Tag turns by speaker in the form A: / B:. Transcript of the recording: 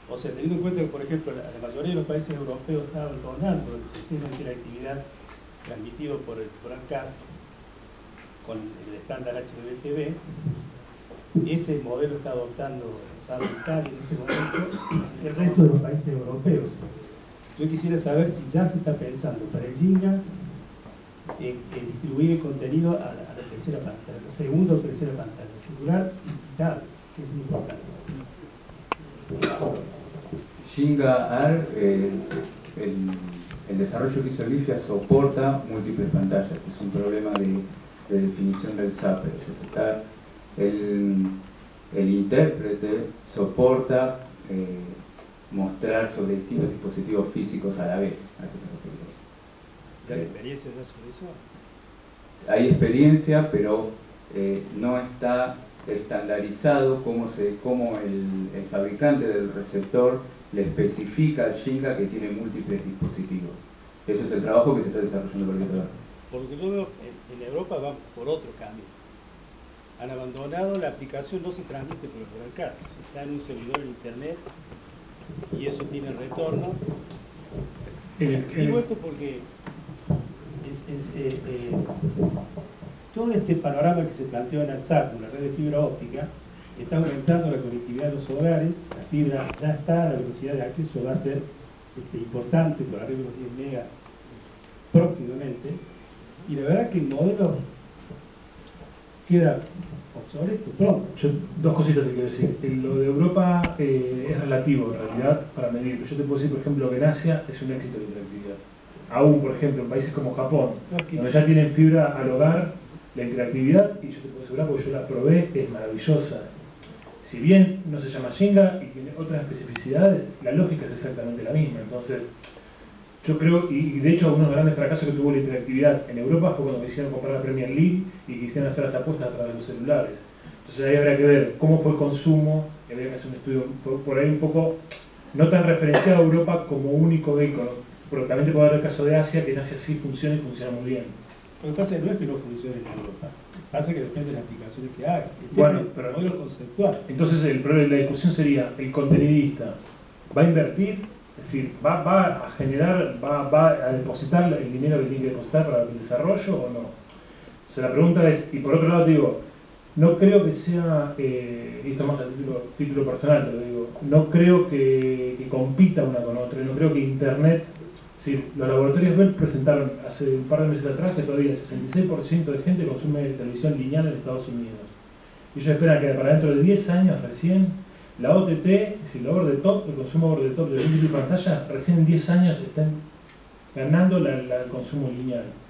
A: O sea, teniendo en cuenta que, por ejemplo, la mayoría de los países europeos estaban donando el sistema de interactividad transmitido por el broadcast con el estándar HDTV, ese modelo está adoptando Sala Italia en este momento el resto de los países europeos. Yo quisiera saber si ya se está pensando para el Ginga en distribuir el contenido a la tercera pantalla, segunda o tercera pantalla, celular y digital, que es muy importante.
B: Ginga AR, el desarrollo que hizo el IFIA soporta múltiples pantallas, es un problema de definición del zapper. O sea, está el intérprete soporta mostrar sobre distintos dispositivos físicos a la vez. A eso te
A: ¿Ya hay experiencia ya sobre eso?
B: Hay experiencia, pero no está estandarizado cómo el fabricante del receptor le especifica al Ginga que tiene múltiples dispositivos. Eso es el trabajo que se está desarrollando por el otro lado.
A: Por lo que yo veo, en Europa van por otro camino. Han abandonado la aplicación, no se transmite por el broadcast, está en un servidor en internet y eso tiene retorno. Digo esto porque todo este panorama que se planteó en ARSAT, con la red de fibra óptica, está aumentando la conectividad de los hogares, la fibra ya está, la velocidad de acceso va a ser importante, por arriba de los 10 megas próximamente, y la verdad que el modelo queda obsoleto pronto.
C: Dos cositas te quiero decir. Lo de Europa es relativo en realidad para medir. Yo te puedo decir, por ejemplo, que en Asia es un éxito la interactividad. Aún, por ejemplo, en países como Japón, donde ya tienen fibra al hogar, la interactividad, y yo te puedo asegurar, porque yo la probé, es maravillosa. Si bien no se llama Ginga y tiene otras especificidades, la lógica es exactamente la misma. Entonces, yo creo, y de hecho uno de los grandes fracasos que tuvo la interactividad en Europa fue cuando quisieron comprar la Premier League y quisieron hacer las apuestas a través de los celulares. Entonces ahí habría que ver cómo fue el consumo, y habría que hacer un estudio por ahí un poco, no tan referenciado a Europa como único vehículo, pero también te puedo dar el caso de Asia, que en Asia sí funciona y funciona muy bien.
A: Lo que pasa es que no es que no funcione en Europa, pasa que depende de las aplicaciones que hagas.
C: Bueno, pero
A: el modelo conceptual.
C: Entonces la discusión sería, ¿el contenidista va a invertir? Es decir, ¿va a generar, va a depositar el dinero que tiene que depositar para el desarrollo o no? O sea, la pregunta es, y por otro lado digo, no creo que sea, y esto más a título personal te lo digo, no creo que compita una con otra, no creo que Internet, sí, los laboratorios Bell presentaron hace un par de meses atrás que todavía el 66% de gente consume televisión lineal en Estados Unidos. Y ellos esperan que para dentro de 10 años recién la OTT, es decir, la over the top, el consumo over the top de múltiples pantallas, recién en 10 años están ganando el consumo lineal.